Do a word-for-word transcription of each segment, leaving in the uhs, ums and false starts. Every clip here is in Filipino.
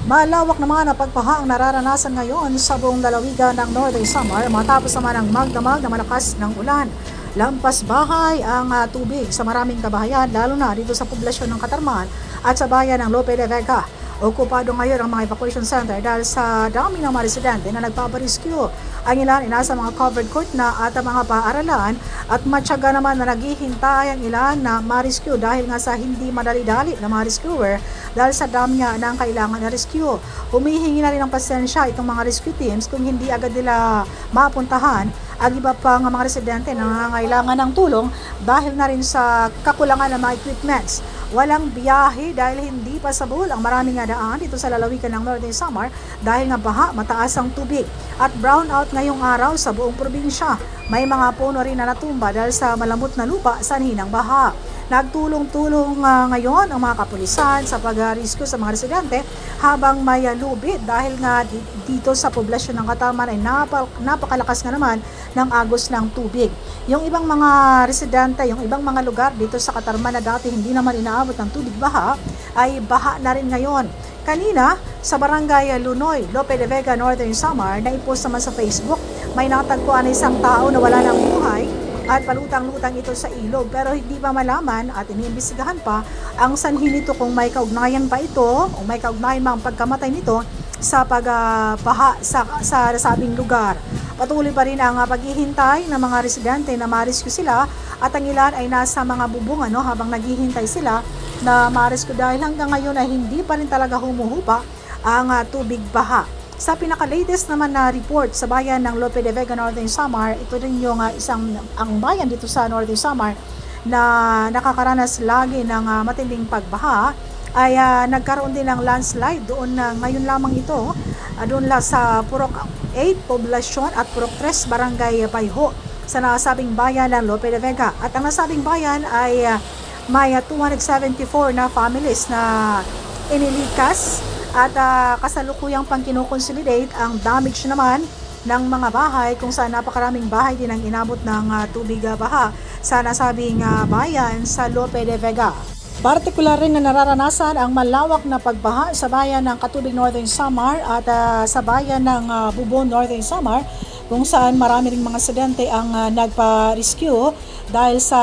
Malawak naman ang pagbaha ang nararanasan ngayon sa buong lalawigan ng Northern Samar matapos naman ang magdamag na malakas ng ulan. Lampas bahay ang uh, tubig sa maraming kabahayan lalo na dito sa poblasyon ng Katarman at sa bayan ng Lope de Vega. Okupado ngayon ang mga evacuation center dahil sa dami ng mga residente na nagpaparescue. Ang ilan ay nasa mga covered court na at mga paaralan at matyaga naman na naghihintay ang ilan na ma-rescue dahil nga sa hindi madali-dali na mga rescuer dahil sa dami nga ng kailangan na rescue. Humihingi na rin ng pasensya itong mga rescue teams kung hindi agad nila mapuntahan ang iba pang mga residente na nangangailangan ng tulong dahil na rin sa kakulangan ng mga equipments. Walang biyahe dahil hindi pa sabol ang maraming daan dito sa lalawigan ng Northern Samar dahil nga baha, mataas ang tubig at brownout ngayong araw sa buong probinsya. May mga puno rin na natumba dahil sa malambot na lupa sa hinang baha. Nagtulong-tulong uh, ngayon ang mga kapulisan sa pag-rescue sa mga residente habang may uh, lubid dahil nga dito sa poblasyon ng Katarman ay napak napakalakas nga naman ng agos ng tubig. Yung ibang mga residente, yung ibang mga lugar dito sa Katarman na dati hindi naman inaabot ng tubig baha ay baha na rin ngayon. Kanina sa barangay Lunoy, Lope de Vega, Northern Samar, na i-post naman sa Facebook, may natagpuan na isang tao na wala ng buhay at palutang-lutang ito sa ilog pero hindi pa malaman at iniimbestigahan pa ang sanhi nito kung may kaugnayan pa ito o may kaugnayan mang pagkamatay nito sa pagbaha sa, sa nasabing lugar. Patuloy pa rin ang paghihintay ng mga residente na ma-rescue sila at ang ilan ay nasa mga bubong ano, habang naghihintay sila na ma-rescue dahil hanggang ngayon ay hindi pa rin talaga humuhupa ang uh, tubig baha. Sa pinaka-latest naman na report sa bayan ng Lope de Vega, Northern Samar, ito rin yung uh, isang ang bayan dito sa Northern Samar na nakakaranas lagi ng uh, matinding pagbaha ay uh, nagkaroon din ng landslide doon na uh, ngayon lamang ito uh, doon la sa Purok eight poblasyon at Purok three barangay Payho sa nasabing bayan ng Lope de Vega. At ang nasabing bayan ay uh, may uh, two hundred seventy-four na families na inilikas at uh, kasalukuyang pang kinoconsolidate ang damage naman ng mga bahay kung saan napakaraming bahay din ang inabot ng uh, tubig uh, baha sa nasabing uh, bayan sa Lope de Vega. Partikular rin na nararanasan ang malawak na pagbaha sa bayan ng Katubig, Northern Samar at uh, sa bayan ng uh, Bubon, Northern Samar kung saan marami ring mga residente ang uh, nagpa-rescue dahil sa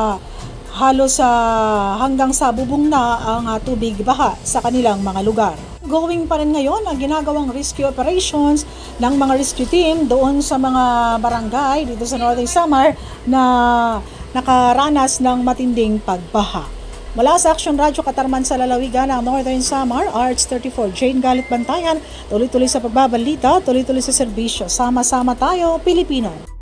halos uh, hanggang sa bubong na ang uh, tubig baha sa kanilang mga lugar. Going pa rin ngayon ang ginagawang rescue operations ng mga rescue team doon sa mga barangay dito sa Northern Samar na nakaranas ng matinding pagbaha. Mula sa Action Radio Katarman sa lalawigan ng Northern Samar, R H thirty-four Jane Galit Bantayan, tuloy-tuloy sa pagbabalita, tuloy-tuloy sa serbisyo. Sama-sama tayo, Pilipino.